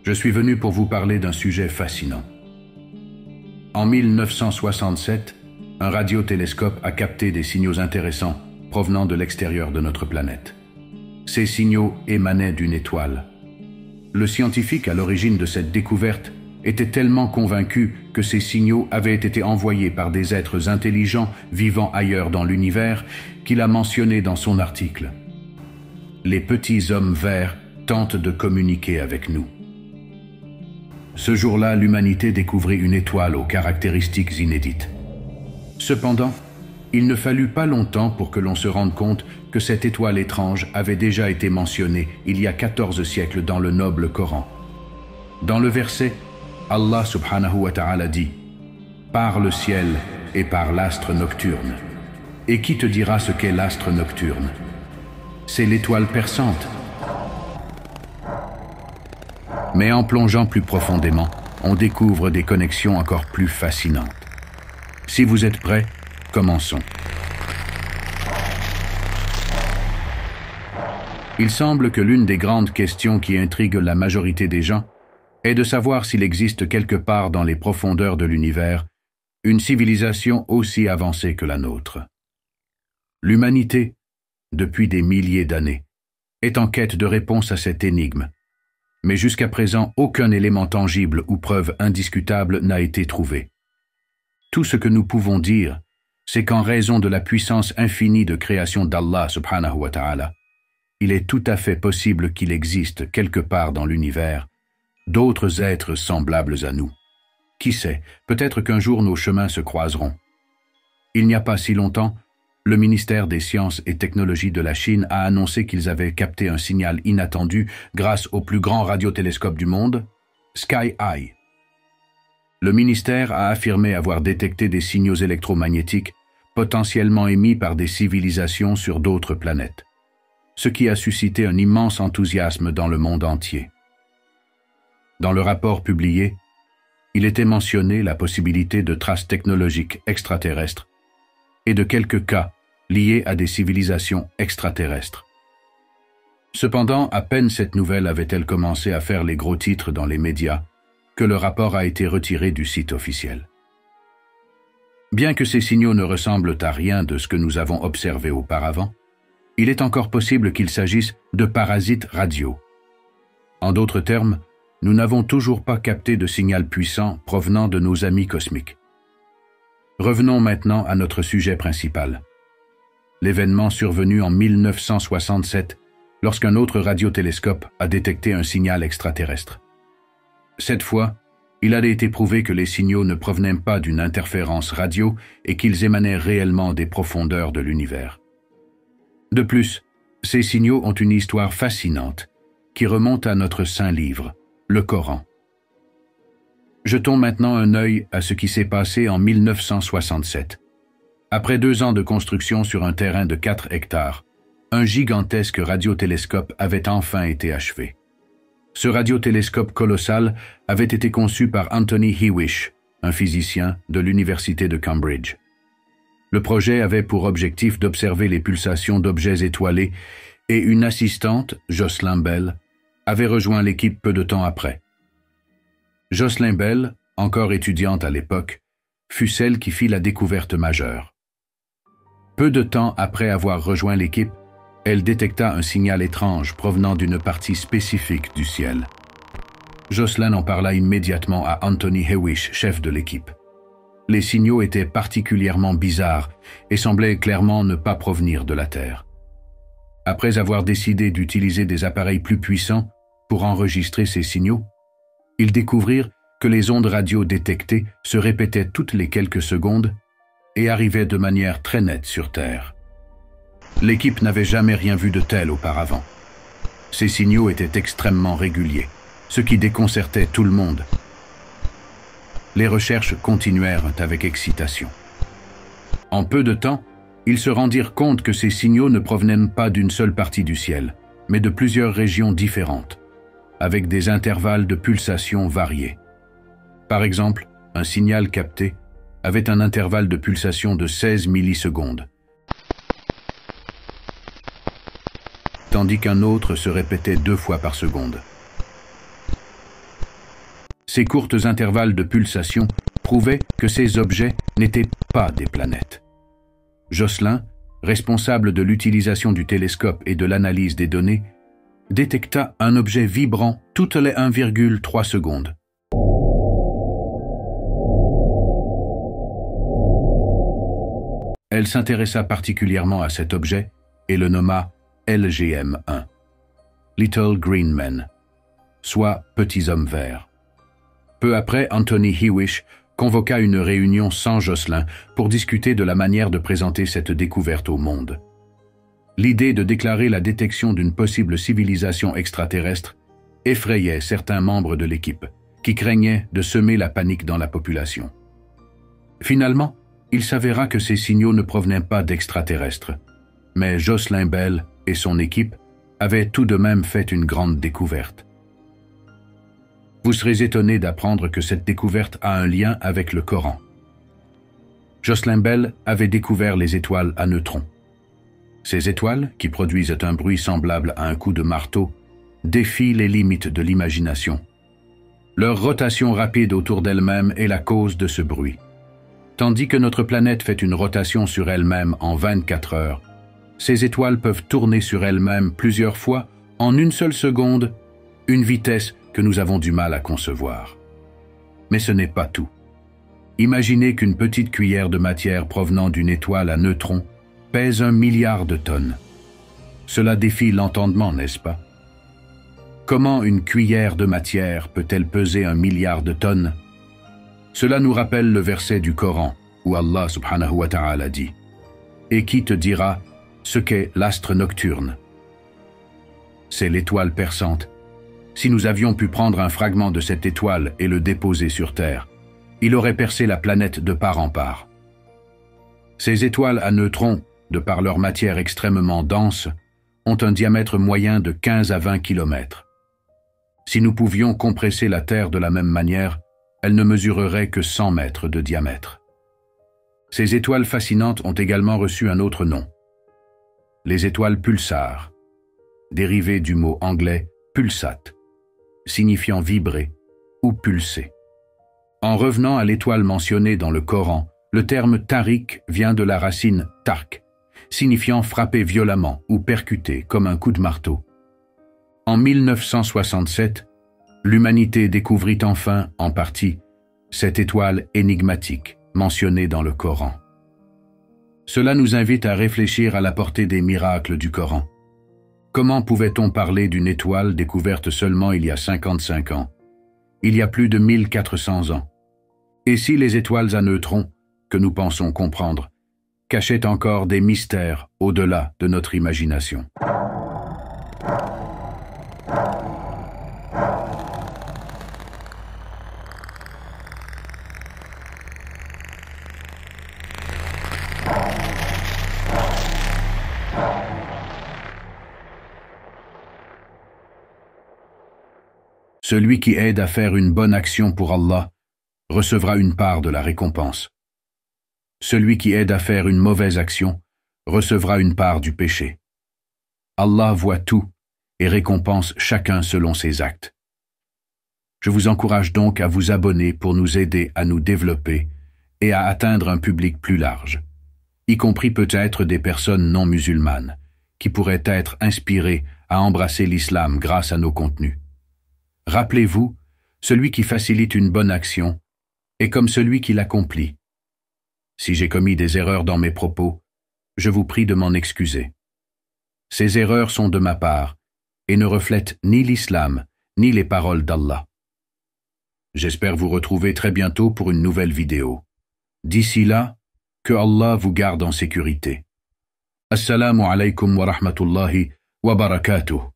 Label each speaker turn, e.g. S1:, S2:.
S1: Je suis venu pour vous parler d'un sujet fascinant. En 1967, un radiotélescope a capté des signaux intéressants provenant de l'extérieur de notre planète. Ces signaux émanaient d'une étoile. Le scientifique à l'origine de cette découverte était tellement convaincu que ces signaux avaient été envoyés par des êtres intelligents vivant ailleurs dans l'univers qu'il a mentionné dans son article. Les petits hommes verts tentent de communiquer avec nous. Ce jour-là, l'humanité découvrit une étoile aux caractéristiques inédites. Cependant, il ne fallut pas longtemps pour que l'on se rende compte que cette étoile étrange avait déjà été mentionnée il y a 14 siècles dans le noble Coran. Dans le verset, Allah subhanahu wa ta'ala dit « Par le ciel et par l'astre nocturne. Et qui te dira ce qu'est l'astre nocturne? C'est l'étoile perçante. » Mais en plongeant plus profondément, on découvre des connexions encore plus fascinantes. Si vous êtes prêts, commençons. Il semble que l'une des grandes questions qui intriguent la majorité des gens est de savoir s'il existe quelque part dans les profondeurs de l'univers une civilisation aussi avancée que la nôtre. L'humanité, depuis des milliers d'années, est en quête de réponse à cette énigme. Mais jusqu'à présent, aucun élément tangible ou preuve indiscutable n'a été trouvé. Tout ce que nous pouvons dire, c'est qu'en raison de la puissance infinie de création d'Allah subhanahu wa ta'ala, il est tout à fait possible qu'il existe quelque part dans l'univers d'autres êtres semblables à nous. Qui sait, peut-être qu'un jour nos chemins se croiseront. Il n'y a pas si longtemps, le ministère des Sciences et Technologies de la Chine a annoncé qu'ils avaient capté un signal inattendu grâce au plus grand radiotélescope du monde, Sky Eye. Le ministère a affirmé avoir détecté des signaux électromagnétiques potentiellement émis par des civilisations sur d'autres planètes, ce qui a suscité un immense enthousiasme dans le monde entier. Dans le rapport publié, il était mentionné la possibilité de traces technologiques extraterrestres et de quelques cas liés à des civilisations extraterrestres. Cependant, à peine cette nouvelle avait-elle commencé à faire les gros titres dans les médias que le rapport a été retiré du site officiel. Bien que ces signaux ne ressemblent à rien de ce que nous avons observé auparavant, il est encore possible qu'il s'agisse de parasites radio. En d'autres termes, nous n'avons toujours pas capté de signal puissant provenant de nos amis cosmiques. Revenons maintenant à notre sujet principal. L'événement survenu en 1967, lorsqu'un autre radiotélescope a détecté un signal extraterrestre. Cette fois, il a été prouvé que les signaux ne provenaient pas d'une interférence radio et qu'ils émanaient réellement des profondeurs de l'univers. De plus, ces signaux ont une histoire fascinante qui remonte à notre saint livre, le Coran. Jetons maintenant un œil à ce qui s'est passé en 1967. Après 2 ans de construction sur un terrain de 4 hectares, un gigantesque radiotélescope avait enfin été achevé. Ce radiotélescope colossal avait été conçu par Anthony Hewish, un physicien de l'université de Cambridge. Le projet avait pour objectif d'observer les pulsations d'objets étoilés et une assistante, Jocelyn Bell, avait rejoint l'équipe peu de temps après. Jocelyn Bell, encore étudiante à l'époque, fut celle qui fit la découverte majeure. Peu de temps après avoir rejoint l'équipe, elle détecta un signal étrange provenant d'une partie spécifique du ciel. Jocelyn en parla immédiatement à Anthony Hewish, chef de l'équipe. Les signaux étaient particulièrement bizarres et semblaient clairement ne pas provenir de la Terre. Après avoir décidé d'utiliser des appareils plus puissants pour enregistrer ces signaux, ils découvrirent que les ondes radio détectées se répétaient toutes les quelques secondes et arrivaient de manière très nette sur Terre. L'équipe n'avait jamais rien vu de tel auparavant. Ces signaux étaient extrêmement réguliers, ce qui déconcertait tout le monde. Les recherches continuèrent avec excitation. En peu de temps, ils se rendirent compte que ces signaux ne provenaient pas d'une seule partie du ciel, mais de plusieurs régions différentes, avec des intervalles de pulsation variés. Par exemple, un signal capté avait un intervalle de pulsation de 16 millisecondes, tandis qu'un autre se répétait 2 fois par seconde. Ces courts intervalles de pulsation prouvaient que ces objets n'étaient pas des planètes. Jocelyn, responsable de l'utilisation du télescope et de l'analyse des données, détecta un objet vibrant toutes les 1,3 secondes. Elle s'intéressa particulièrement à cet objet et le nomma LGM-1, Little Green Men, soit Petits Hommes Verts. Peu après, Anthony Hewish convoqua une réunion sans Jocelyn pour discuter de la manière de présenter cette découverte au monde. L'idée de déclarer la détection d'une possible civilisation extraterrestre effrayait certains membres de l'équipe, qui craignaient de semer la panique dans la population. Finalement, il s'avéra que ces signaux ne provenaient pas d'extraterrestres, mais Jocelyn Bell et son équipe avaient tout de même fait une grande découverte. Vous serez étonné d'apprendre que cette découverte a un lien avec le Coran. Jocelyn Bell avait découvert les étoiles à neutrons. Ces étoiles, qui produisent un bruit semblable à un coup de marteau, défient les limites de l'imagination. Leur rotation rapide autour d'elle-même est la cause de ce bruit. Tandis que notre planète fait une rotation sur elle-même en 24 heures, ces étoiles peuvent tourner sur elles-mêmes plusieurs fois en une seule seconde, une vitesse que nous avons du mal à concevoir. Mais ce n'est pas tout. Imaginez qu'une petite cuillère de matière provenant d'une étoile à neutrons pèse 1 milliard de tonnes. Cela défie l'entendement, n'est-ce pas? Comment une cuillère de matière peut-elle peser 1 milliard de tonnes? Cela nous rappelle le verset du Coran où Allah subhanahu wa ta'ala dit « Et qui te dira ce qu'est l'astre nocturne ?» C'est l'étoile perçante. Si nous avions pu prendre un fragment de cette étoile et le déposer sur Terre, il aurait percé la planète de part en part. Ces étoiles à neutrons, de par leur matière extrêmement dense, ont un diamètre moyen de 15 à 20 km. Si nous pouvions compresser la Terre de la même manière, elle ne mesurerait que 100 mètres de diamètre. Ces étoiles fascinantes ont également reçu un autre nom. Les étoiles pulsars, dérivées du mot anglais pulsat, signifiant vibrer ou pulser. En revenant à l'étoile mentionnée dans le Coran, le terme tariq vient de la racine tark, signifiant frapper violemment ou percuter comme un coup de marteau. En 1967, l'humanité découvrit enfin, en partie, cette étoile énigmatique mentionnée dans le Coran. Cela nous invite à réfléchir à la portée des miracles du Coran. Comment pouvait-on parler d'une étoile découverte seulement il y a 55 ans, il y a plus de 1400 ans? Et si les étoiles à neutrons, que nous pensons comprendre, cachaient encore des mystères au-delà de notre imagination? Celui qui aide à faire une bonne action pour Allah recevra une part de la récompense. Celui qui aide à faire une mauvaise action recevra une part du péché. Allah voit tout et récompense chacun selon ses actes. Je vous encourage donc à vous abonner pour nous aider à nous développer et à atteindre un public plus large, y compris peut-être des personnes non musulmanes, qui pourraient être inspirées à embrasser l'islam grâce à nos contenus. Rappelez-vous, celui qui facilite une bonne action est comme celui qui l'accomplit. Si j'ai commis des erreurs dans mes propos, je vous prie de m'en excuser. Ces erreurs sont de ma part et ne reflètent ni l'islam ni les paroles d'Allah. J'espère vous retrouver très bientôt pour une nouvelle vidéo. D'ici là, que Allah vous garde en sécurité. Assalamu alaikum wa rahmatullahi wa barakatuh.